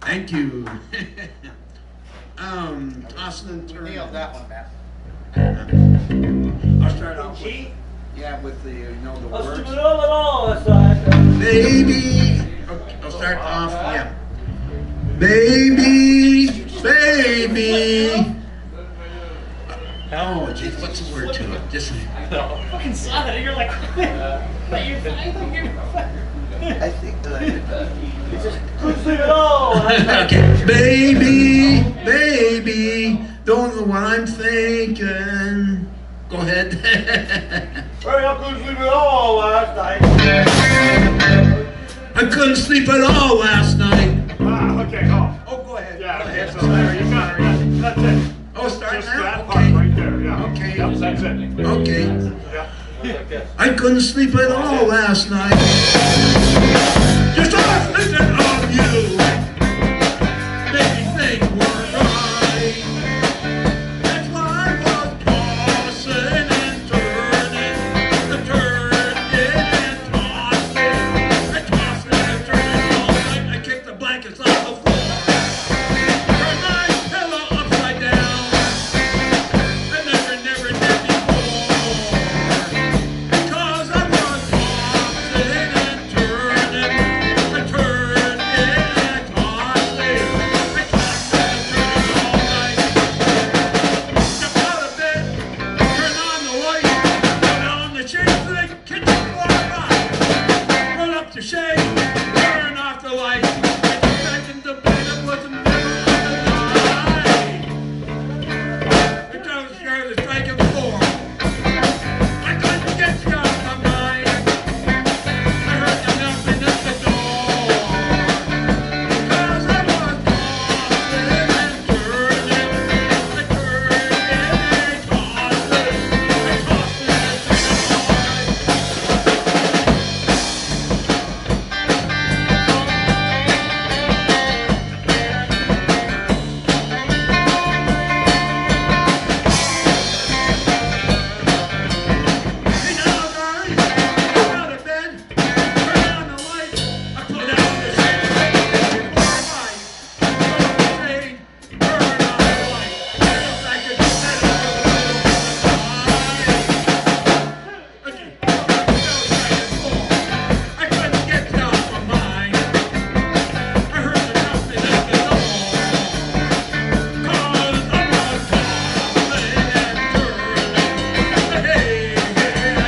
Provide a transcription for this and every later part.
Thank you. Tossing and We turning. nailed that one, Matt. I'll start off with, Key? Yeah, with the, the Let's do words. it all, that's right. baby. Okay, I'll start off, yeah. Baby, baby. Oh, geez, what's the word to it? Just. Fucking saw that, you're like, but you're I think that let's leave it all. Okay, baby, baby, don't know what I'm thinking. Go ahead. Hurry up, let's leave it all last night. I couldn't sleep at all last night. Ah, okay, oh. Oh, go ahead. Yeah, go okay, ahead. so there, you got it, yeah. That's it. Oh, start Just now? that Okay. part right there, yeah. Okay. Yep, that's it. Okay. Yeah. I couldn't sleep at all last night. Just all thinking of you. Made me think we're right. That's why I was tossing and turning, and tossing and turning all night. I kicked the blankets off the floor. Turned my pillow upside down. I never did before. Because I was tossing and turning, and tossing and turning all night. Jump out of bed, turn on the light, put on the shades to the kitchen floor, run up the shade, turn off the light, get back into bed, it wasn't never on the night. Until it started striking 4. I couldn't get you off my mind. I heard the knocking at the door. Because I was tossing and turning, and tossing and Hey now, darling, get out of bed, turn on the light. I put out the shade, turn on the light. Yes, I could set it I couldn't get you off my mind. I heard the knocking at the door. 'Cause I was tossing and turning, hey, and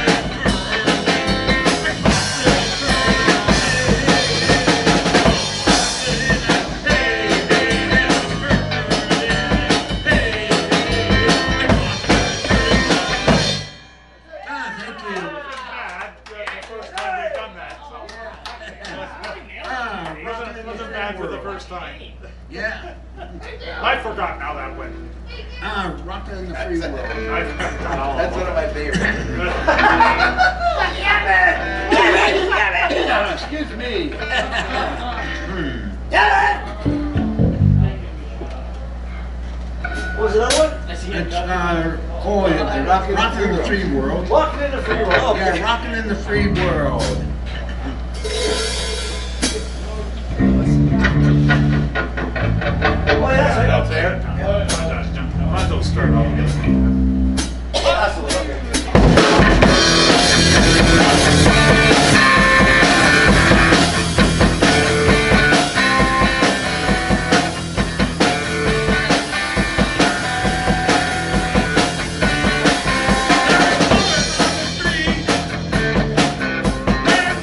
thank you. Bad, the first time we've done that, so. Wasn't bad for the first time. Yeah. I've forgotten how that went. Rockin' in the free world. I've forgotten all That's one of about my favorites. Excuse me. What was the other one? I see It's, it. Rockin' in the free world. Walking in the free world. Yeah, rockin' in the free world. Oh, yeah, That's it. Might as well start all again. There's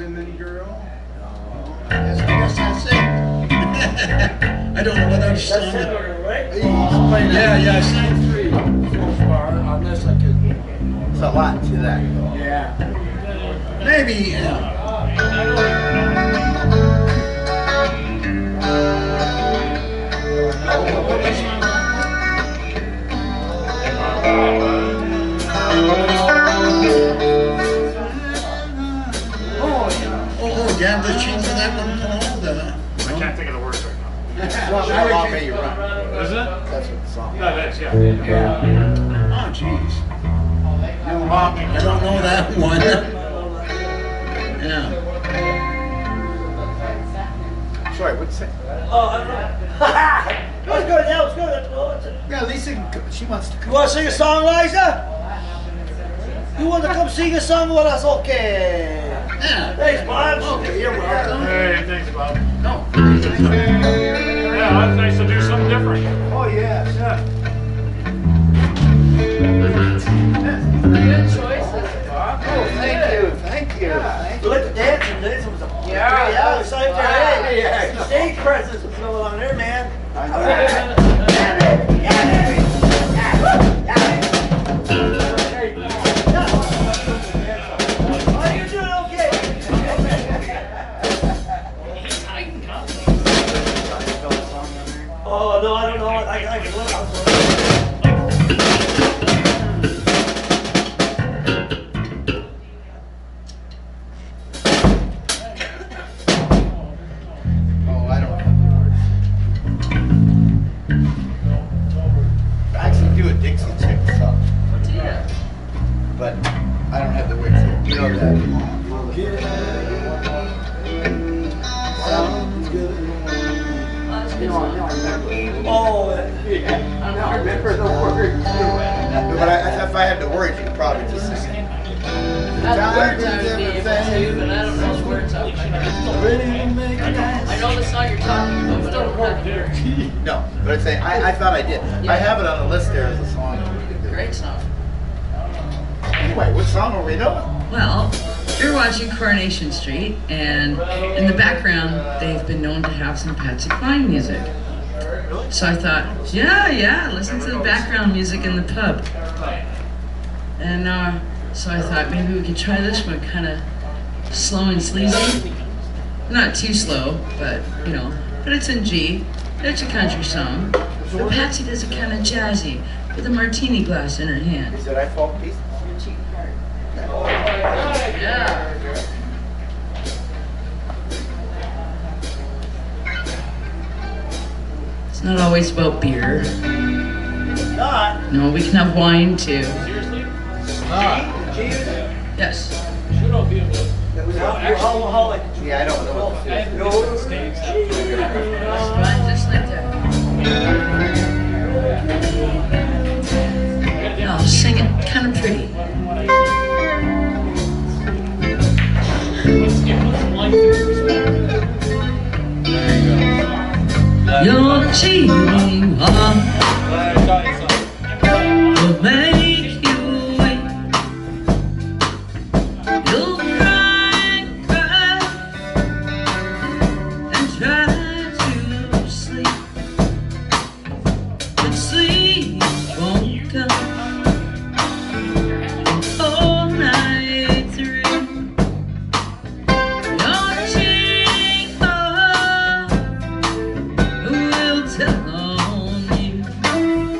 cinnamon girl. I guess that's it. I don't know what other song. That's it, right? Yeah, I sang 3 so far, unless I could. It's a lot to that. Yeah. Maybe. Oh, damn the tune for that one, Paul. I can't think of the words right now. Well, How Long May You Run. Is it? That's what the song is. No, it is, yeah. Oh, jeez. I don't know that one. Yeah. Sorry, what's that? Oh, I don't know. That was good, that was good. Yeah, Lisa, she wants to You come. want to sing a song, Liza? You want to come sing a song with us? Okay. Yeah. Thanks, Bob. Okay, you're welcome. Hey, thanks, Bob. No. Yeah, that's nice to do something different. Oh, yes. Yeah. Good choices. Oh, thank you, thank you. We like to dance and dance was a Yeah. it's like Yeah. stage presence was going on there, man. Oh, you're doing okay. Oh no, I don't know. I can look out for it. Oh, I don't have the words. I actually do a Dixie Chick song, but I don't have the words. You know that. Sounds good. Oh, I remember the words. But if I had the words, you could probably just sing it. I would be able to, but I don't know the words off my head. I know the song you're talking about, but I don't have the words. No, but I'd say I thought I did. I have it on the list there as a song. Great song. Anyway, what song are we doing? Well, you're watching Coronation Street, and in the background, they've been known to have some Patsy Cline music. So I thought, yeah, listen to the background music in the pub. And so I thought maybe we could try this one, kind of slow and sleazy. Not too slow, but you know, but it's in G. It's a country song. But Patsy does it kind of jazzy, with a martini glass in her hand. Is it I Fall Peace? Yeah. It's not always about beer. not. No, we can have wine too. Cheese. Yes. Alcoholic. Yeah, I don't know what this is. Fine, just like that. No, sing it kind of pretty. You're cheating on will make you wait. You'll cry and try to sleep, but sleep won't come all night through. You're cheating on will tell on you.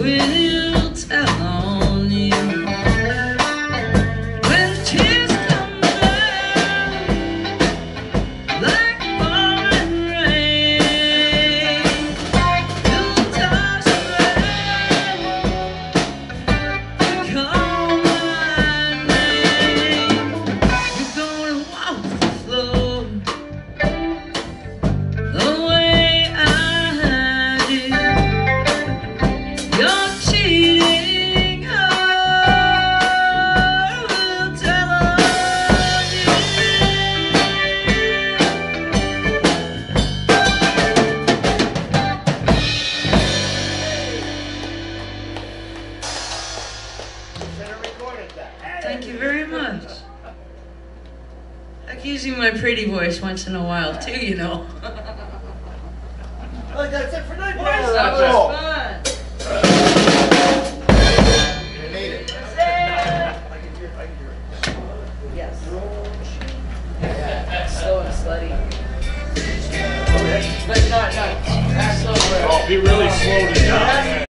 will tell on you. When tears come down like falling rain, you'll toss around and call my name. You're gonna walk the floor the way I do. You're cheating, oh, will tell on you. Should have recorded that. Thank you very much. I like using my pretty voice once in a while too, you know. Like that's it for tonight, That's boys. all.